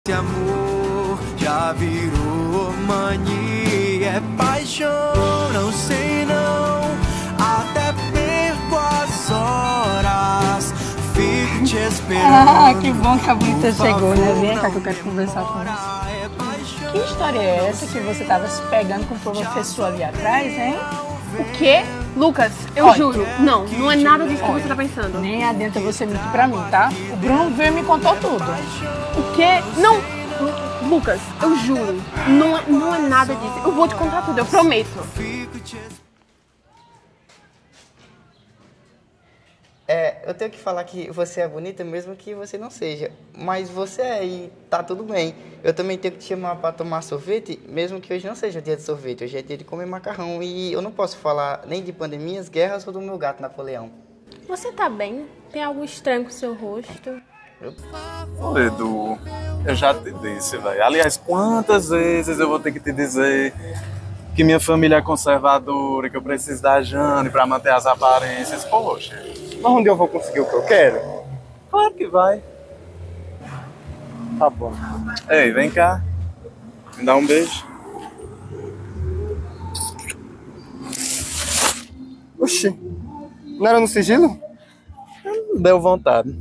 Esse amor já virou mania, é paixão, não sei não, até perco as horas, fico te esperando. Ah, que bom que a Bonita chegou, né? Vem cá que eu quero conversar com você. Que história é essa que você tava se pegando com o professor ali atrás, hein? O quê? Lucas, eu juro, não é nada disso que você tá pensando. Nem adianta você mentir pra mim, tá? O Bruno veio e me contou tudo. O quê? Não, Lucas, eu juro, não é nada disso. Eu vou te contar tudo, eu prometo. Eu tenho que falar que você é bonita mesmo que você não seja, mas você é e tá tudo bem. Eu também tenho que te chamar para tomar sorvete, mesmo que hoje não seja dia de sorvete, hoje é dia de comer macarrão e eu não posso falar nem de pandemias, guerras ou do meu gato Napoleão. Você tá bem? Tem algo estranho com o seu rosto? Ô, Edu, eu já te disse, velho. Aliás, quantas vezes eu vou ter que te dizer que minha família é conservadora, que eu preciso da Jane pra manter as aparências? Poxa. Mas onde eu vou conseguir o que eu quero? Claro que vai. Tá bom. Ei, vem cá. Me dá um beijo. Oxi, não era no sigilo? Deu vontade.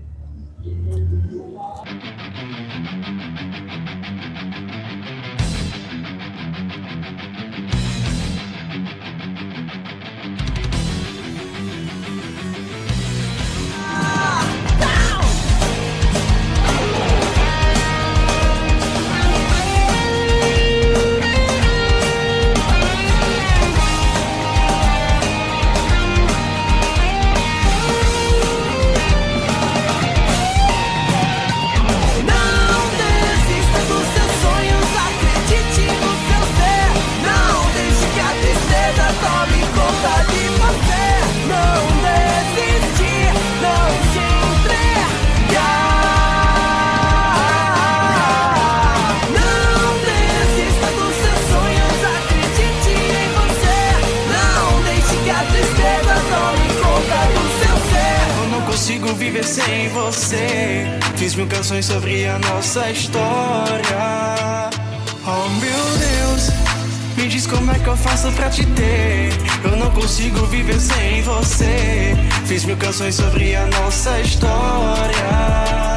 Viver sem você, fiz 1000 canções sobre a nossa história. Oh meu Deus, me diz como é que eu faço pra te ter. Eu não consigo viver sem você, fiz 1000 canções sobre a nossa história.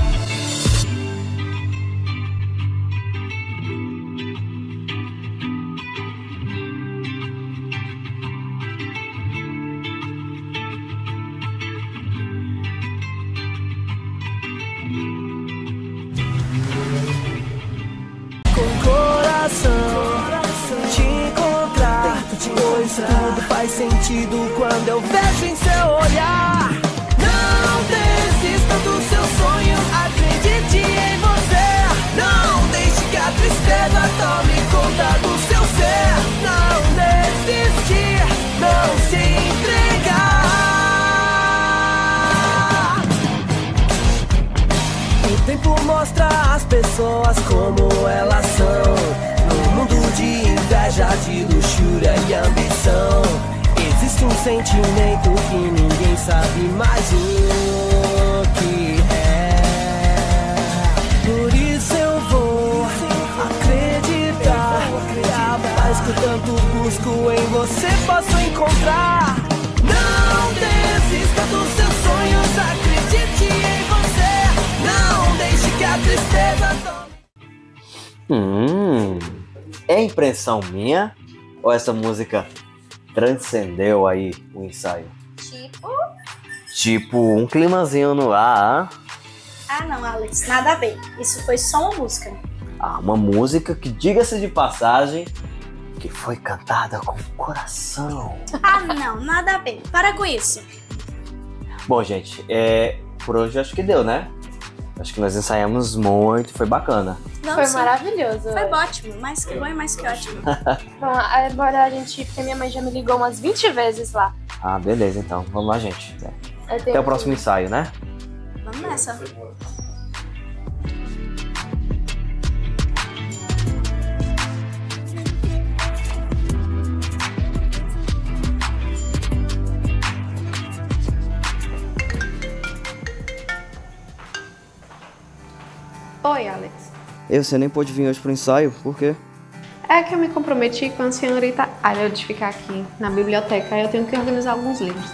Te encontrar, pois tudo faz sentido quando eu vejo em seu olhar. Não desista dos seus sonhos, acredite em você. Não deixe que a tristeza tome conta do seu ser. Não desistir, não se entregar. O tempo mostra as pessoas como elas são. No mundo de inveja, de luxúria e ambição, existe um sentimento que ninguém sabe mais o que é. Por isso eu vou acreditar que a paz que eu tanto busco em você posso encontrar. Não desista dos seus sonhos, acredite em você. Não deixe que a tristeza tome. É impressão minha ou essa música transcendeu aí o ensaio? Tipo um climazinho no ar. Ah não, Alex, nada a ver. Isso foi só uma música. Uma música que, diga-se de passagem, que foi cantada com o coração. Ah não, nada a ver. Para com isso. Bom, gente, por hoje acho que deu, né? Acho que nós ensaiamos muito, foi bacana. Não, Foi sim. maravilhoso. Foi ótimo, mais que bom e mais que ótimo. Bom, agora a gente, porque minha mãe já me ligou umas 20 vezes lá. Beleza, então. Vamos lá, gente. Até o próximo ensaio, né? Vamos nessa. Oi, Alex. E você nem pôde vir hoje pro ensaio, por quê? É que eu me comprometi com a senhorita Alia de ficar aqui na biblioteca. Aí eu tenho que organizar alguns livros.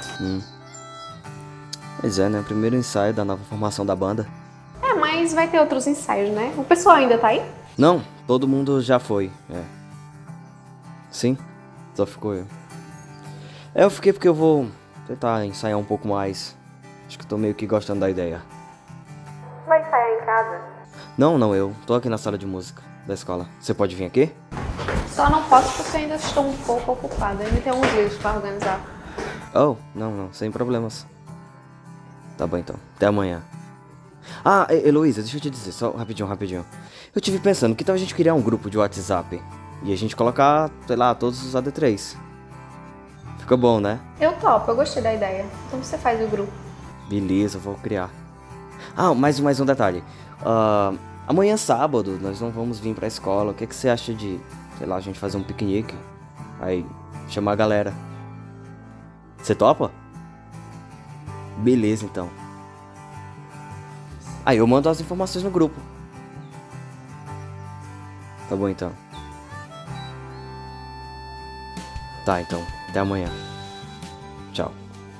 Pois é, né? O primeiro ensaio da nova formação da banda. É, mas vai ter outros ensaios, né? O pessoal ainda tá aí? Não, todo mundo já foi, Sim, só ficou eu. Eu fiquei porque eu vou tentar ensaiar um pouco mais. Acho que eu tô meio que gostando da ideia. Vai ensaiar em casa? Não, eu tô aqui na sala de música da escola. Você pode vir aqui? Só não posso porque ainda estou um pouco ocupada. Ainda tem uns livros pra organizar. Oh, não, sem problemas. Tá bom então, até amanhã. Ah, Heloísa, deixa eu te dizer, só rapidinho. Eu tive pensando, que tal a gente criar um grupo de WhatsApp? E a gente colocar, sei lá, todos os AD3. Fica bom, né? Eu topo, eu gostei da ideia. Então você faz o grupo. Beleza, eu vou criar. Ah, mais um detalhe. Amanhã sábado, nós não vamos vir pra escola. O que você acha de, sei lá, a gente fazer um piquenique? Aí, chamar a galera. Você topa? Beleza, então. Aí eu mando as informações no grupo. Tá bom, então. Tá, então. Até amanhã. Tchau.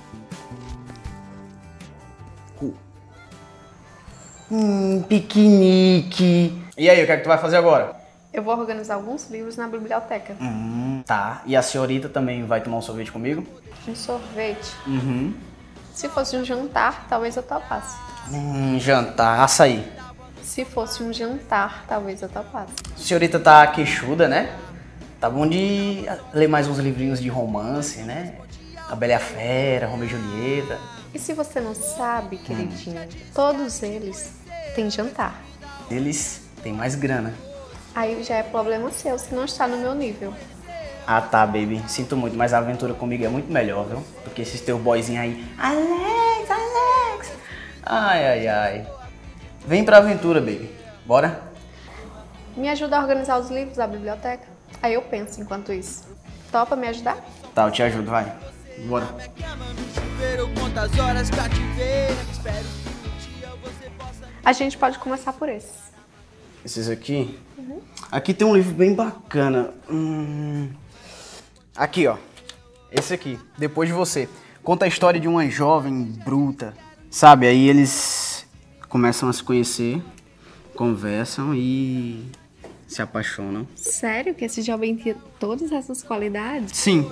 Piquenique. E aí, o que é que tu vai fazer agora? Eu vou organizar alguns livros na biblioteca. Tá. E a senhorita também vai tomar um sorvete comigo? Um sorvete? Se fosse um jantar, talvez eu topasse. Jantar, açaí. Se fosse um jantar, talvez eu topasse. A senhorita tá queixuda, né? Tá bom de ler mais uns livrinhos de romance, né? A Bela e a Fera, Romeu e Julieta. E se você não sabe, queridinho, todos eles têm jantar. Eles têm mais grana. Aí já é problema seu, se não está no meu nível. Ah tá, baby. Sinto muito, mas a aventura comigo é muito melhor, viu? Do que esses teus boyzinhos aí. Alex! Ai. Vem pra aventura, baby. Bora? Me ajuda a organizar os livros da biblioteca? Aí eu penso enquanto isso. Topa me ajudar? Tá, eu te ajudo, vai. Bora. A gente pode começar por esses. Esses aqui? Aqui tem um livro bem bacana. Aqui, ó. Esse aqui, Depois de Você. Conta a história de uma jovem bruta. Sabe, aí eles começam a se conhecer, conversam e se apaixonam. Sério que esse jovem tinha todas essas qualidades? Sim.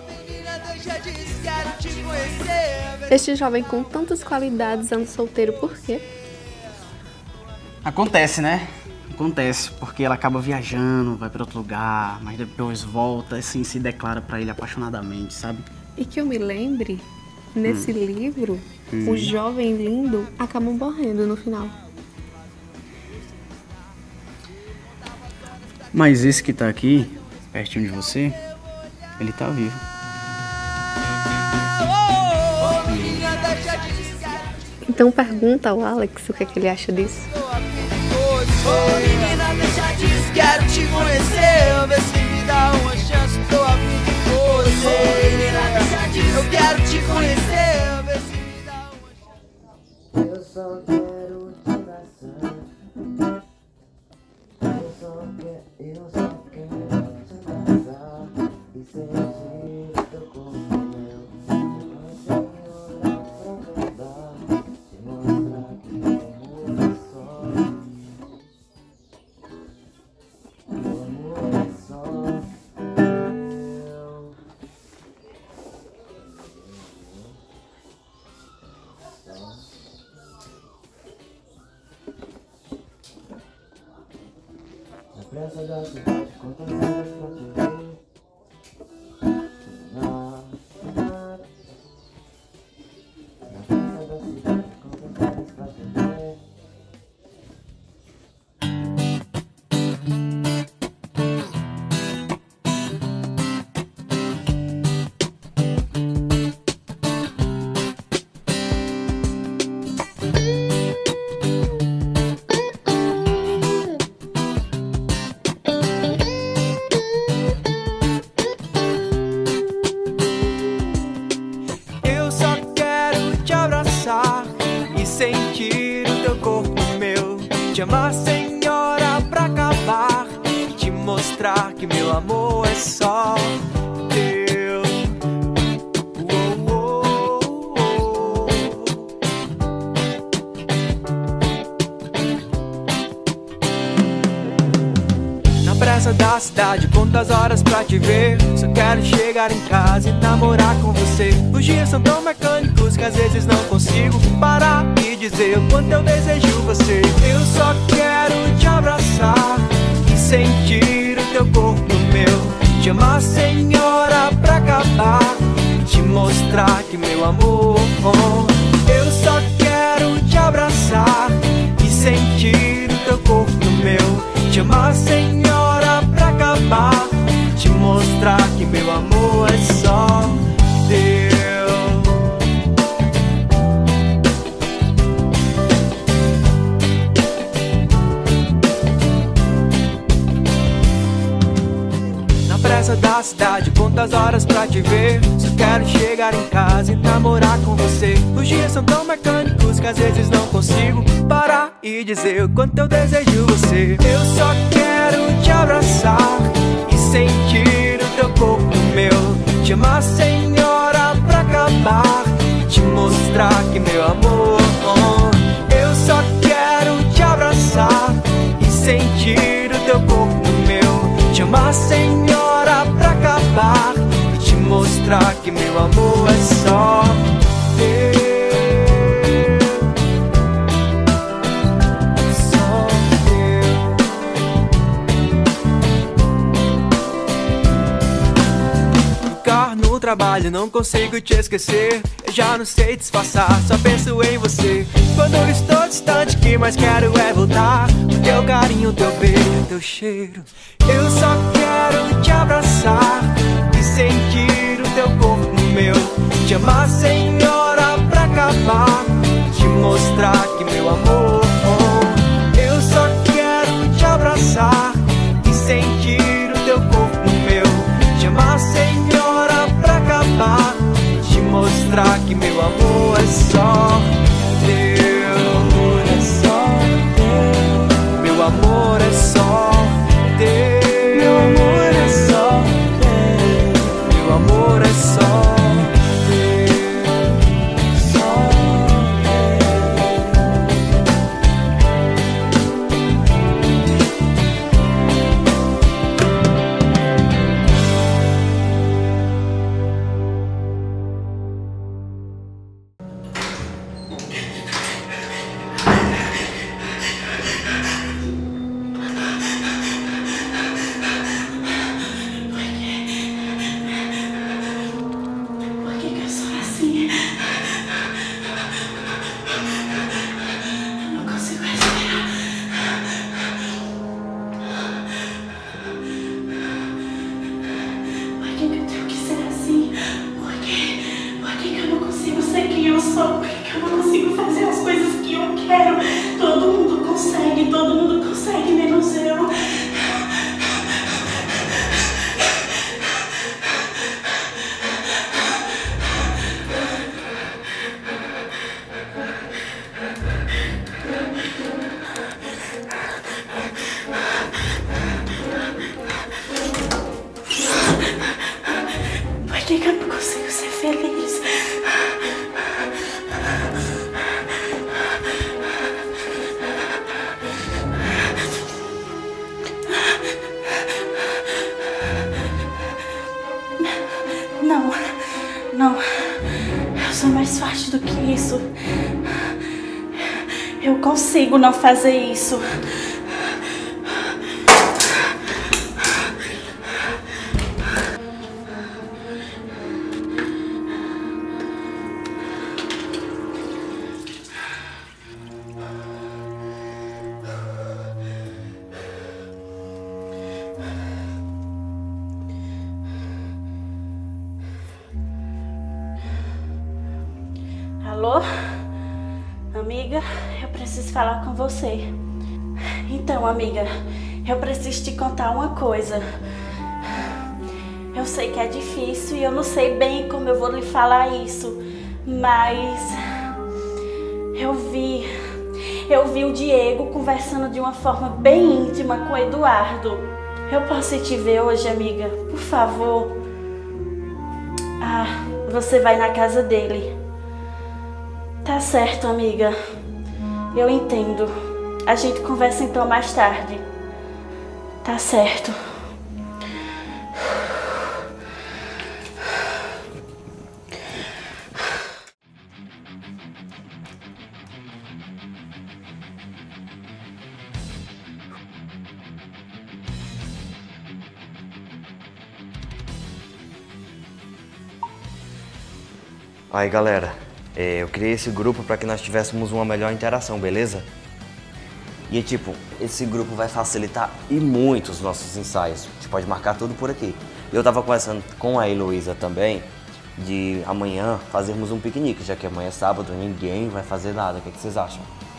Este jovem com tantas qualidades anda solteiro por quê? Acontece, né? Acontece, porque ela acaba viajando, vai pra outro lugar, mas depois volta, assim, se declara pra ele apaixonadamente, sabe? E que eu me lembre, nesse livro, o jovem lindo acaba morrendo no final. Mas esse que tá aqui, pertinho de você, ele tá vivo. Então pergunta ao Alex o que é que ele acha disso. Menina, deixa disso, quero te conhecer. Vê se me dá uma chance, tô a fim de você. Menina, deixa disso, eu quero te conhecer. Vê se me dá uma chance. Eu só quero te abraçar. Eu só quero te abraçar. E sentir teu corpo meu. Você olhar pra verdade. Te mostrar que amor é só. Pressa da cidade, quantas horas pra te ver? Na pressa da cidade, quantas horas pra te ver? Sentir o teu corpo meu, te amar sem senhora pra acabar e te mostrar que meu amor é só teu. Na pressa da cidade, quantas horas pra te ver? Só quero chegar em casa e namorar com você. Os dias são tão mecânicos que às vezes não consigo parar e dizer o quanto eu desejo você. Eu só quero te abraçar e sentir o teu corpo no meu. Te amar, senhora, pra acabar e te mostrar que meu amor. Eu só quero te abraçar e sentir o teu corpo no meu. Te amar, senhora, pra acabar e te mostrar que meu amor é só teu. Na pressa da cidade, quantas horas pra te ver? Só quero chegar em casa e namorar com você. Os dias são tão mecânicos que às vezes não consigo parar e dizer o quanto eu desejo você. Eu só quero te abraçar e sentir o teu corpo no meu. Te amar, senhora, pra acabar e te mostrar que meu amor. Eu só quero te abraçar e sentir o teu corpo no meu. Te amar, senhora, pra acabar e te mostrar que meu amor é só teu. No trabalho não consigo te esquecer. Eu já não sei disfarçar, só penso em você. Quando eu estou distante, o que mais quero é voltar. O teu carinho, o teu beijo, o teu cheiro. Eu só quero te abraçar e sentir o teu corpo no meu. Te amar, senhora, pra acabar, te mostrar que meu amor. Eu só quero te abraçar e sentir o teu corpo no meu. Te amar, senhora, pra acabar, te mostrar que meu amor é só teu. É só teu. Meu amor é só teu. Meu amor é só teu. Meu amor é só teu. Só Não, eu sou mais forte do que isso. Eu consigo não fazer isso. Alô? Amiga, eu preciso falar com você. Então, amiga, eu preciso te contar uma coisa. Eu sei que é difícil e eu não sei bem como eu vou lhe falar isso, mas eu vi o Diego conversando de uma forma bem íntima com o Eduardo. Eu posso ir te ver hoje, amiga? Por favor. Ah, você vai na casa dele. Tá certo, amiga. Eu entendo. A gente conversa então mais tarde. Tá certo. Aí, galera, eu criei esse grupo para que nós tivéssemos uma melhor interação, beleza? E tipo, esse grupo vai facilitar e muito os nossos ensaios. A gente pode marcar tudo por aqui. Eu tava conversando com a Heloísa também de amanhã fazermos um piquenique, já que amanhã é sábado, ninguém vai fazer nada. O que vocês acham?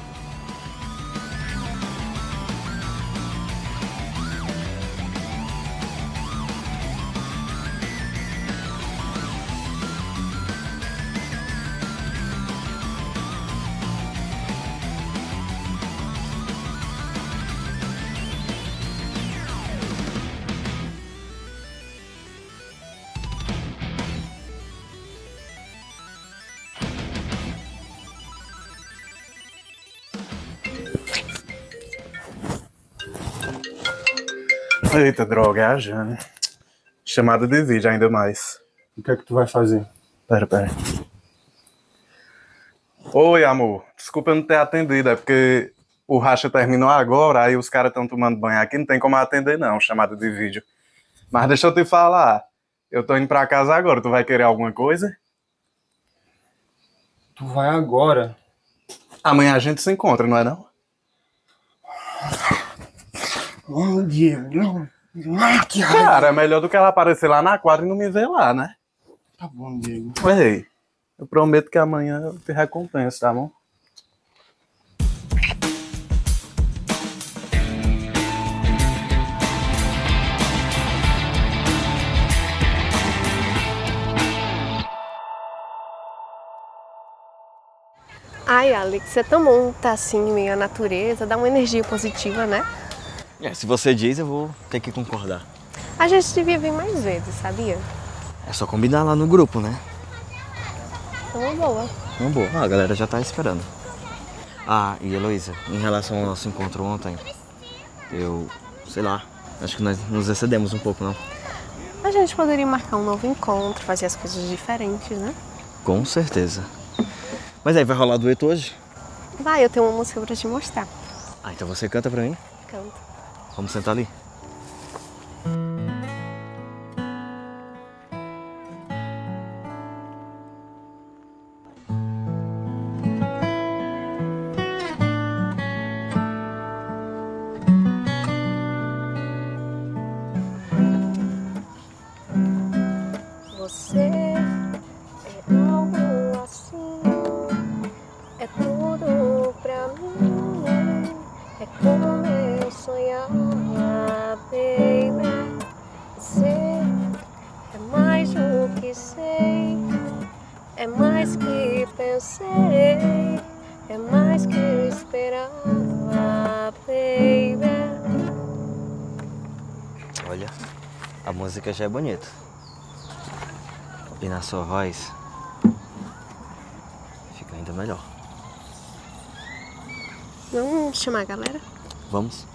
Eita, droga, é a Jane. Chamada de vídeo ainda mais. O que é que tu vai fazer? Pera. Oi, amor. Desculpa eu não ter atendido, é porque o racha terminou agora, aí os caras estão tomando banho aqui, não tem como atender não, chamada de vídeo. Mas deixa eu te falar, eu tô indo pra casa agora, tu vai querer alguma coisa? Tu vai agora? Amanhã a gente se encontra, não é não? Não, Diego, não. Que raiva. Cara, é melhor do que ela aparecer lá na quadra e não me ver lá, né? Tá bom, Diego. Ei, eu prometo que amanhã eu te recompenso, tá bom? Ai, Alex, é tão bom estar assim, meio à natureza, dá uma energia positiva, né? Se você diz, eu vou ter que concordar. A gente devia vir mais vezes, sabia? É só combinar lá no grupo, né? É uma boa. Uma boa. A galera já tá esperando. Ah, e Heloísa, em relação ao nosso encontro ontem, sei lá, acho que nós nos excedemos um pouco, não? A gente poderia marcar um novo encontro, fazer as coisas diferentes, né? Com certeza. Mas aí, vai rolar dueto hoje? Vai, eu tenho uma música pra te mostrar. Ah, então você canta pra mim? Canto. Vamos sentar ali? Você é algo assim, é tudo pra mim, é como eu sonhava, baby. Você é mais do que sei, é mais que pensei, é mais que eu esperava, baby. Olha, a música já é bonita. E na sua voz, fica ainda melhor. Vamos chamar a galera? Vamos?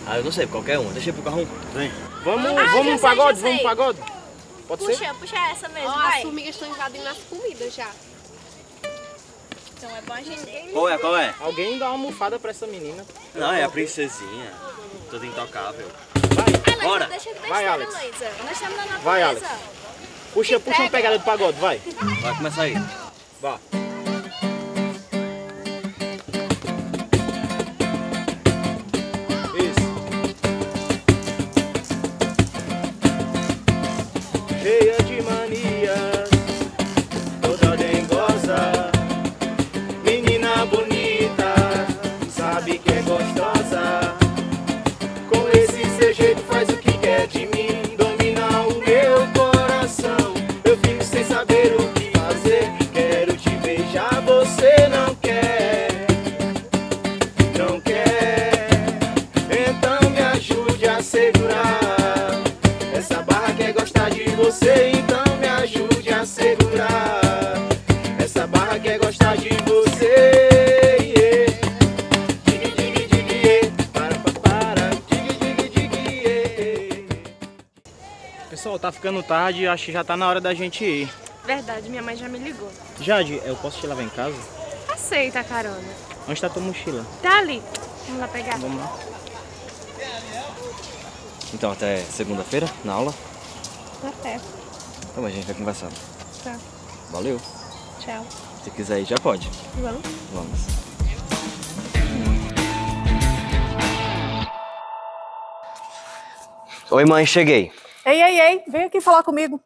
Ah, eu não sei, qualquer um. Deixa eu ir pro carro. Vem. Vamos no pagode, vamos no pagode? Pode ser? Puxa essa mesmo, Ó, as vai. formigas estão invadindo nas comidas já. Então é bom a gente... Qual é? Alguém dá uma almofada pra essa menina. Não, é a princesinha. Toda intocável. Vai. Bora. Deixa de Vai, besteira, Alex. Luísa. Nós estamos na natureza. Vai, Alex. Puxa uma pegada do pagode, vai. Vai começar aí. Vá. Isso. Cheia de manias, toda dengosa, menina bonita, sabe que é gostosa. Com esse seu jeito faz o que quer de mim, domina o meu coração. Eu fico sem saber o que fazer, quero te beijar, você não quer, não quer. Então me ajude a segurar essa barra, quer gostar de você, então me ajude a segurar essa barra, quer gostar de você. Digue, digue, digue, para, digue, digue, digue. Pessoal, tá ficando tarde, acho que já tá na hora da gente ir. Verdade, minha mãe já me ligou. Jade, eu posso te levar em casa? Aceita a carona. Onde tá tua mochila? Tá ali. Vamos lá pegar. Vamos lá. Então, até segunda-feira, na aula. Tá certo. Então a gente vai conversando. Tá. Valeu. Tchau. Se quiser ir, já pode. Vamos. Vamos. Oi, mãe, cheguei. Ei, vem aqui falar comigo.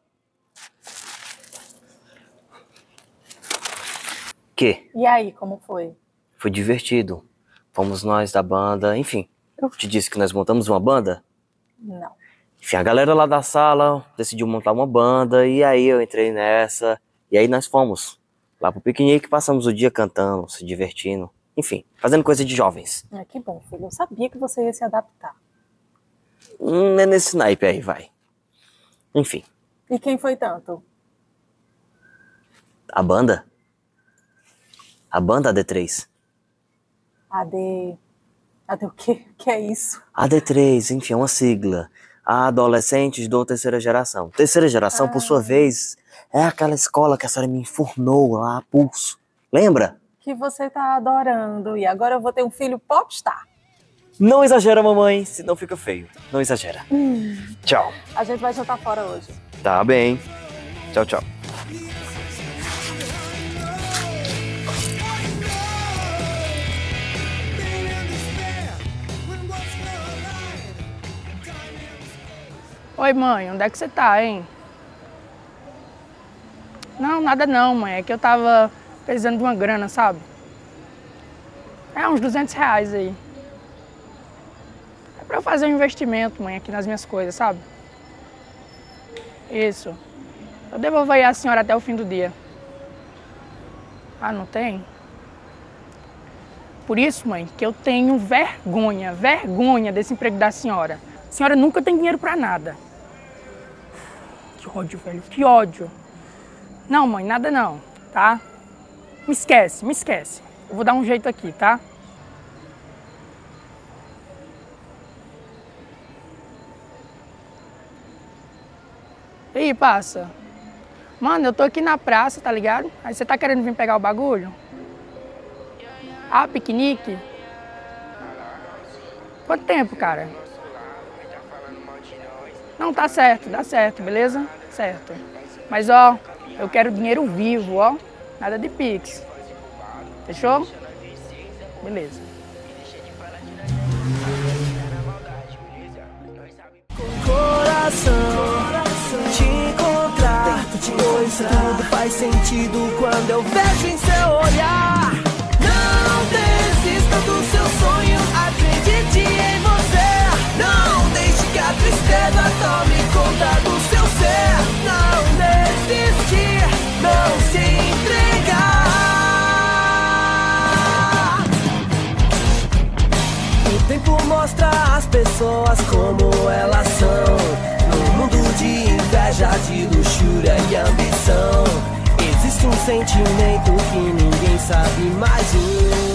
Que? E aí, como foi? Foi divertido. Fomos nós da banda, enfim. Eu te disse que nós montamos uma banda? Não. Enfim, a galera lá da sala decidiu montar uma banda e aí eu entrei nessa. E aí nós fomos lá pro piquenique, passamos o dia cantando, se divertindo. Enfim, fazendo coisa de jovens. Ah, que bom, filho. Eu sabia que você ia se adaptar. É nesse naipe aí, vai. Enfim, E quem foi tanto? a banda? A banda AD3. AD o quê? O que é isso? AD3, enfim, é uma sigla. Adolescentes do terceira geração. Terceira geração, por sua vez, é aquela escola que a senhora me informou lá a pulso. Lembra? Que você tá adorando. E agora eu vou ter um filho popstar. Não exagera, mamãe, senão fica feio. Não exagera. Tchau. A gente vai jantar fora hoje. Tá bem. Tchau, tchau. Oi, mãe. Onde é que você tá, hein? Não, nada não, mãe. É que eu tava precisando de uma grana, sabe? É uns R$200 aí. É pra eu fazer um investimento, mãe, aqui nas minhas coisas, sabe? Isso. Eu devolvo aí a senhora até o fim do dia. Ah, não tem? Por isso, mãe, que eu tenho vergonha desse emprego da senhora. A senhora nunca tem dinheiro pra nada. Que ódio, velho, que ódio. Não, mãe, nada não, tá? Me esquece. Eu vou dar um jeito aqui, tá? Ih, passa. Mano, eu tô aqui na praça, tá ligado? Aí você tá querendo vir pegar o bagulho? Ah, piquenique? Quanto tempo, cara? Não, tá certo, dá certo, beleza? Certo. Mas, ó, eu quero dinheiro vivo, ó. Nada de Pix. Fechou? Beleza. Coração, te encontrar, pois tudo faz sentido quando eu vejo em seu olhar. Não desista do seu sonho, acredite em você. Não deixe que a tristeza tome conta do seu ser. Não desistir, não se entregar. O tempo mostra as pessoas como elas são. No mundo de inveja, de luxúria e ambição, existe um sentimento que ninguém sabe mais.